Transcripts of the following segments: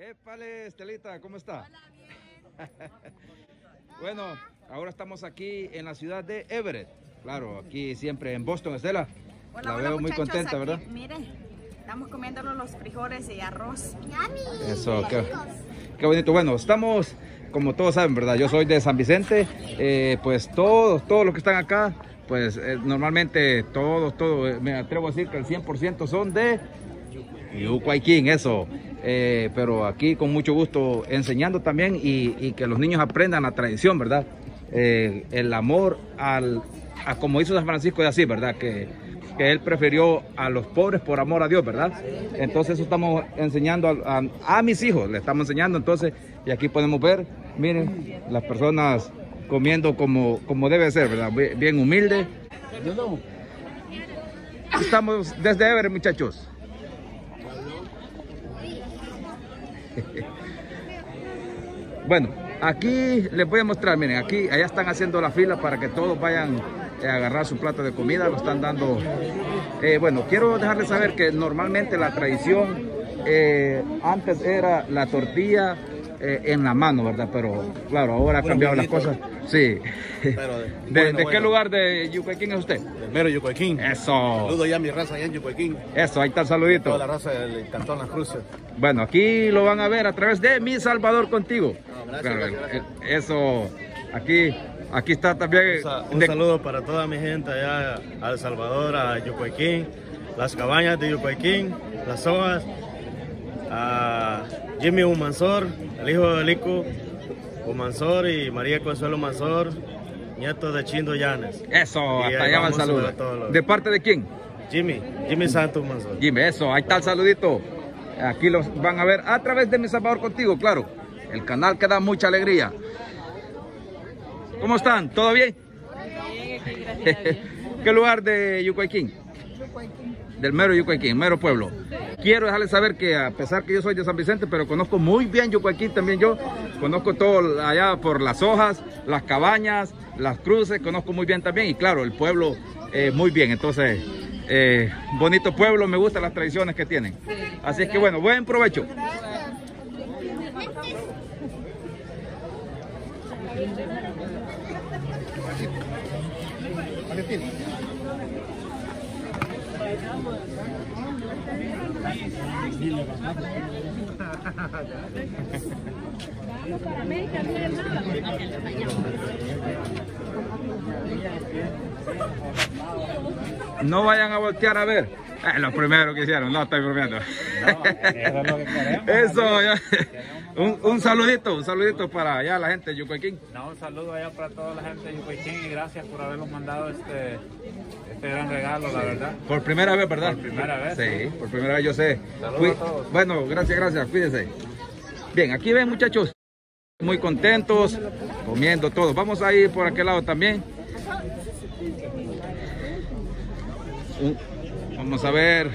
Épale, Estelita, ¿cómo está? Hola, bien. Bueno, ahora estamos aquí en la ciudad de Everett. Claro, aquí siempre en Boston, Estela. Hola, La hola, veo muy muchachos, contenta, aquí, ¿verdad? Mire, estamos comiéndonos los frijoles y arroz. Eso, qué bonito. Bueno, estamos, como todos saben, ¿verdad? Yo soy de San Vicente. Pues todos los que están acá, pues normalmente todos, me atrevo a decir que el 100% son de Yucuayquín, eso. Pero aquí con mucho gusto enseñando también y que los niños aprendan la tradición, ¿verdad? El amor a como hizo San Francisco de Asís, ¿verdad? Que él prefirió a los pobres por amor a Dios, ¿verdad? Entonces eso estamos enseñando a mis hijos, le estamos enseñando entonces, y aquí podemos ver, miren, las personas comiendo como debe ser, ¿verdad? Bien humilde. Estamos desde Everett, muchachos. Bueno, aquí les voy a mostrar, miren, aquí, allá están haciendo la fila para que todos vayan a agarrar su plato de comida, lo están dando. Bueno, quiero dejarles saber que normalmente la tradición antes era la tortilla en la mano, ¿verdad? Pero claro, ahora han cambiado las cosas. Sí. Pero ¿De qué lugar de Yucuayquín es usted? Del mero Yucuayquín. Eso. Saludo ya a mi raza allá en Yucuayquín. Eso, ahí está el saludito. Toda la raza del Cantón Las Cruces. Bueno, aquí lo van a ver a través de Mi Salvador Contigo. No, gracias, Claro, gracias. Eso, aquí está también. Un saludo para toda mi gente allá a El Salvador, a Yucuayquín, las cabañas de Yucuayquín, las sogas, a Jimmy Humansor, el hijo de Lico Humansor y María Consuelo Humansor, nieto de Chindo Llanes. Eso, Y hasta ahí allá va el vamos a saludo. ver a todos los- ¿De parte de quién? Jimmy Santos Humansor. Jimmy, eso, ahí está el saludito. Aquí los van a ver a través de Mi Salvador Contigo, claro. El canal que da mucha alegría. ¿Cómo están? ¿Todo bien? ¿Qué lugar de Yucuayquín? Del mero Yucuayquín, mero pueblo. Quiero dejarles saber que a pesar que yo soy de San Vicente, pero conozco muy bien Yucuayquín también yo. Conozco todo allá por las hojas, las cabañas, las cruces, conozco muy bien también. Y claro, el pueblo muy bien. Entonces, bonito pueblo, me gustan las tradiciones que tienen. Así es que bueno, buen provecho. No vayan a voltear a ver. Lo primero que hicieron, no estoy bromeando. Eso, ya. Un saludito para allá la gente de Yucuayquín. No, un saludo allá para toda la gente de Yucuayquín y gracias por habernos mandado este gran regalo, la verdad. Por primera vez, ¿verdad? Por primera vez. Sí, por primera vez yo sé. Saludos a todos. Bueno, gracias, cuídense. Bien, aquí ven muchachos, muy contentos, comiendo todo. Vamos a ir por aquel lado también. Vamos a ver.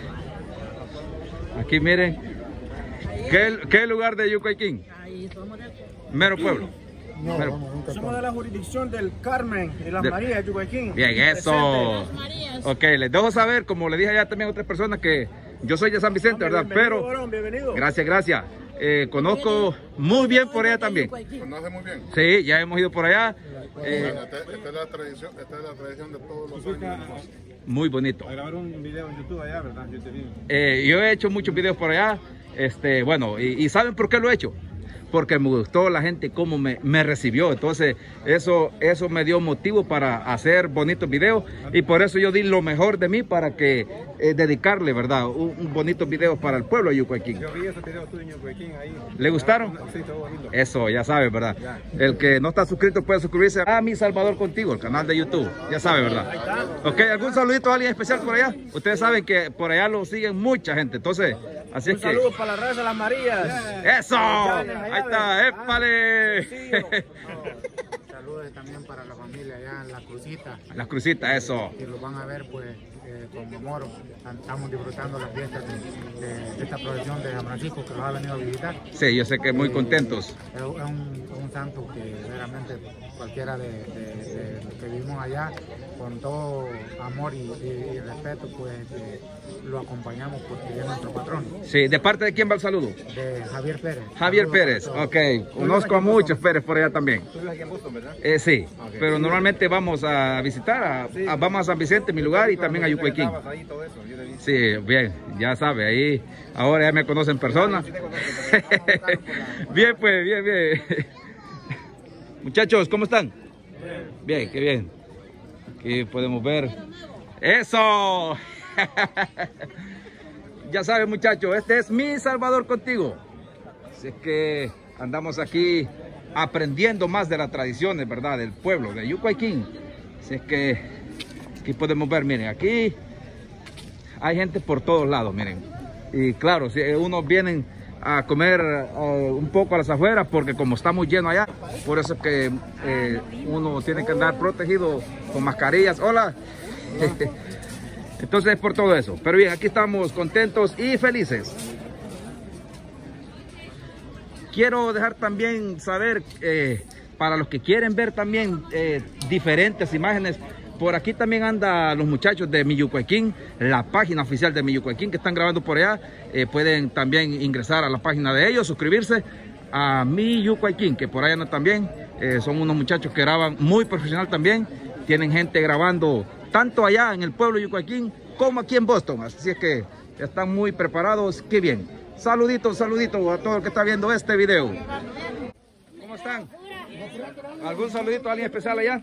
Aquí miren. ¿Qué lugar de Yucuayquín? Mero pueblo. Somos de la jurisdicción del Carmen y las Marías, Yucuayquín. Bien, eso. Ok, les dejo saber, como le dije allá también a otras personas, que yo soy de San Vicente, ¿verdad? Bienvenido, Pero, varón, bienvenido. gracias. Conozco muy bien por allá también. ¿Conoce muy bien? Sí, ya hemos ido por allá. Bueno, esta es la tradición de todos los años. Muy bonito. A grabar un video en YouTube allá, ¿verdad? Yo te digo. Yo he hecho muchos videos por allá. Bueno, y ¿saben por qué lo he hecho? Porque me gustó la gente cómo me recibió. Entonces eso me dio motivo para hacer bonitos videos y por eso yo di lo mejor de mí para que dedicarle, ¿verdad? Un bonito video para el pueblo de Yucuayquín. Yo vi esos videos tuyos en Yucuayquín ahí. ¿Le gustaron? Sí, todo bonito. Eso, ya sabe, ¿verdad? El que no está suscrito puede suscribirse a Mi Salvador Contigo, el canal de YouTube. Ya sabe, ¿verdad? Ok, ¿algún saludito a alguien especial por allá? Ustedes saben que por allá lo siguen mucha gente. Entonces, así es Un que... saludo para la raza de las Marías. ¡Eso! Ahí está, épale. Saludos también para la familia allá en La Crucita, Las crucitas, eso. que los van a ver pues con amor. Estamos disfrutando las fiestas de esta procesión de San Francisco que los ha venido a visitar. Sí, yo sé que muy contentos. Es un un santo que realmente cualquiera de que vivimos allá, con todo amor y respeto, pues lo acompañamos porque es nuestro patrón. Sí, ¿de parte de quién va el saludo? De Javier Pérez. Javier Pérez, ok. Conozco a muchos Pérez por allá también. Tú vives aquí en Boston, ¿verdad? Sí, pero normalmente vamos a visitar, vamos a San Vicente, mi lugar, y también a Yucuayquín. Ahí, todo eso, yo le vi. Sí, bien, ya sabe, ahí ahora ya me conocen en persona. Bien, pues, bien, bien. Muchachos, ¿cómo están? Bien, qué bien. Aquí podemos ver. ¡Eso! Ya saben, muchachos, este es Mi Salvador Contigo. Así es que andamos aquí aprendiendo más de las tradiciones, ¿verdad? Del pueblo, de Yucuayquín. Así es que aquí podemos ver, miren, aquí hay gente por todos lados, miren. Y claro, si unos vienen a comer un poco a las afueras, porque como estamos llenos allá, por eso es que uno tiene que andar protegido con mascarillas. Hola. Entonces por todo eso. Pero bien, aquí estamos contentos y felices. Quiero dejar también saber, para los que quieren ver también diferentes imágenes, por aquí también andan los muchachos de Mi Yucuayquín, la página oficial de Mi Yucuayquín, que están grabando por allá. Pueden también ingresar a la página de ellos, suscribirse a Mi Yucuayquín, que por allá andan también. Son unos muchachos que graban muy profesional también. Tienen gente grabando tanto allá en el pueblo de Yucuayquín como aquí en Boston. Así es que están muy preparados. ¡Qué bien! Saluditos, saluditos a todo el que está viendo este video. ¿Cómo están? ¿Algún saludito a alguien especial allá?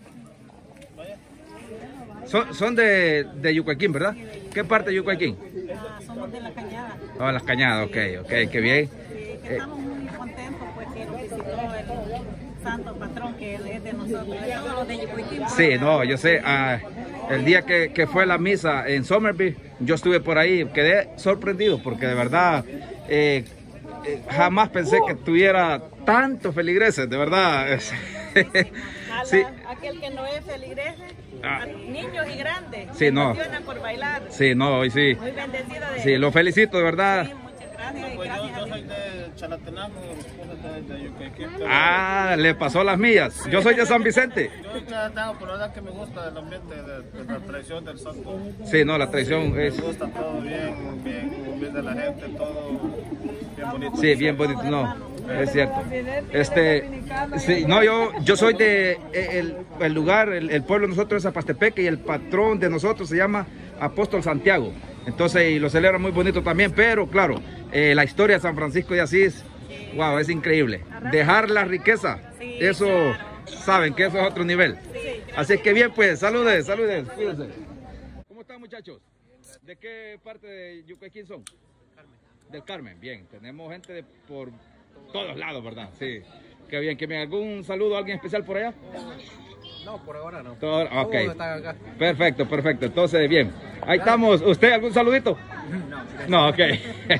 Son de Yucuayquín, ¿verdad? ¿Qué parte de Yucuayquín? Somos de La Cañada. Oh, Las Cañadas, ok, qué bien. Que estamos muy contentos pues que nos visitó el santo patrón que es de nosotros, de todos los de Yucuayquín. Sí, no, yo sé, el día que fue la misa en Somerville, yo estuve por ahí, quedé sorprendido porque de verdad jamás pensé que tuviera tantos feligreses, de verdad. Sí. Aquel que no es feligrese, niños y grandes, sí, no. Por bailar. Sí, no, hoy sí. Muy bendecido de... Sí, lo felicito, de verdad. Sí, muchas gracias. Pues yo soy de Chalatenango, de Yucuayquín. Le pasó las mías. Yo soy de San Vicente. Yo de Chalatenango, pero la verdad que me gusta el ambiente de la tradición del santo. Sí, no, la tradición es... Me gusta todo bien de la gente, todo bien bonito. Sí, bien bonito, no. Es cierto. Sí, no, yo soy de el lugar, el pueblo de nosotros es Zapastepeque, y el patrón de nosotros se llama Apóstol Santiago. Entonces, y lo celebra muy bonito también, pero claro, la historia de San Francisco de Asís, wow, es increíble. Dejar la riqueza, eso, saben que eso es otro nivel. Así que bien, pues, saludes, cuídense. ¿Cómo están, muchachos? ¿De qué parte de Yucuayquín son? Del Carmen, bien. Tenemos gente por todos lados, ¿verdad? Sí. Qué bien, ¿algún saludo a alguien especial por allá? No, por ahora no. Ok. Todos están acá. Perfecto. Entonces, bien. Ahí estamos. ¿Usted algún saludito? No, ok.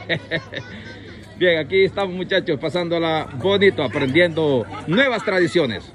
Bien, aquí estamos, muchachos, pasándola bonito, aprendiendo nuevas tradiciones.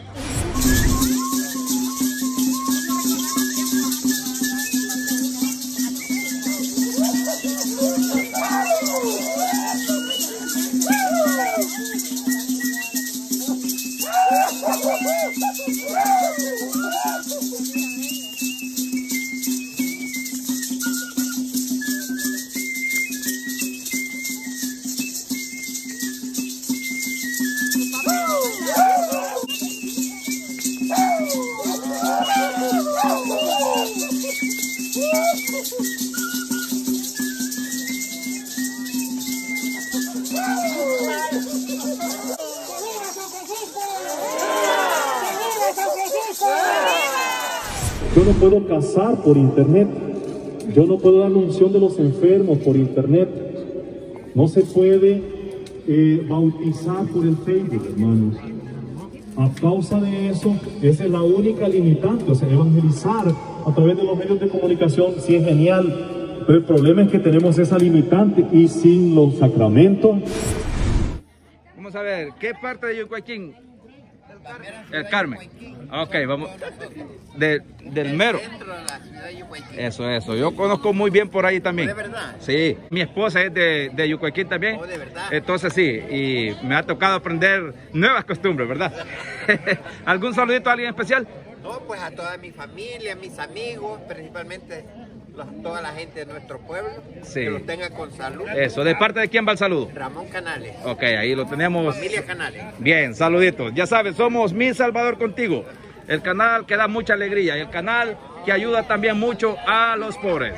Yo no puedo casar por internet. Yo no puedo dar la unción de los enfermos por internet. No se puede bautizar por el Facebook, hermanos. A causa de eso, esa es la única limitante. O sea, evangelizar a través de los medios de comunicación sí es genial, pero el problema es que tenemos esa limitante y sin los sacramentos. Vamos a ver, ¿qué parte de Yucuayquín? El Carmen. Ok, vamos. Del mero. Eso. Yo conozco muy bien por ahí también. ¿De verdad? Sí. Mi esposa es de Yucuaiquín también. ¿De verdad? Entonces sí, y me ha tocado aprender nuevas costumbres, ¿verdad? ¿Algún saludito a alguien especial? No, pues a toda mi familia, mis amigos, principalmente toda la gente de nuestro pueblo, sí. Que los tenga con salud. Eso, ¿de parte de quién va el saludo? Ramón Canales. Ok, ahí lo tenemos. Familia Canales. Bien, saluditos. Ya sabes, somos Mi Salvador Contigo, el canal que da mucha alegría y el canal que ayuda también mucho a los pobres.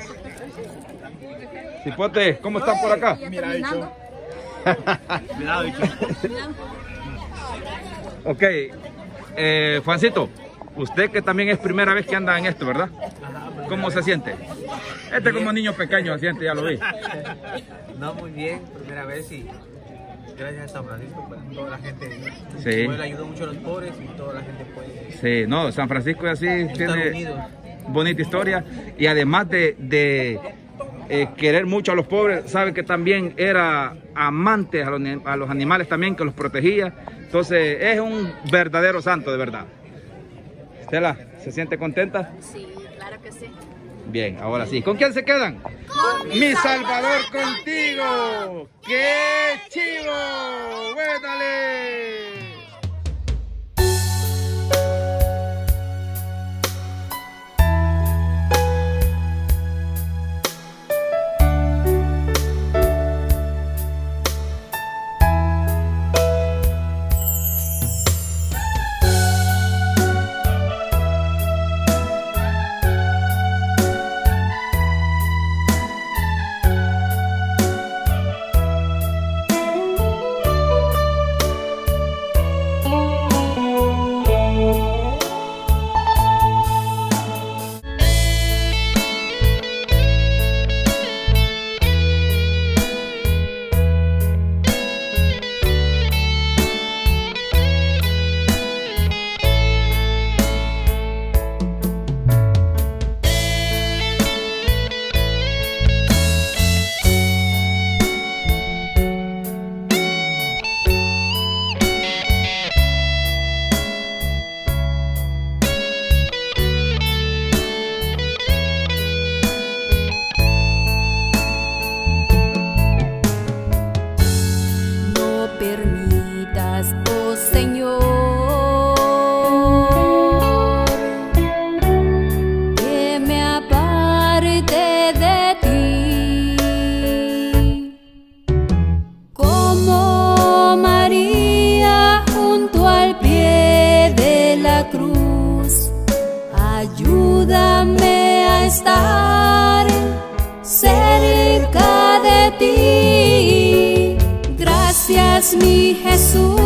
Cipote, ¿cómo están por acá? Mira, dicho. Ok, Juancito, usted que también es primera vez que anda en esto, ¿verdad? ¿Cómo se siente? Como niño pequeño se siente, ya lo vi. No, muy bien, primera vez y gracias a San Francisco, pues toda la gente sí. Puede ayudar mucho a los pobres y toda la gente puede... Sí, no, San Francisco es así, tiene bonita historia y además de querer mucho a los pobres, sabe que también era amante a los animales también, que los protegía. Entonces es un verdadero santo, de verdad. Estela, ¿se siente contenta? Sí, claro que sí. Bien, ahora sí. ¿Con quién se quedan? ¡Con Mi Salvador Contigo! ¡Qué chivo! ¡Buénale! Ayúdame a estar cerca de ti. Gracias, mi Jesús.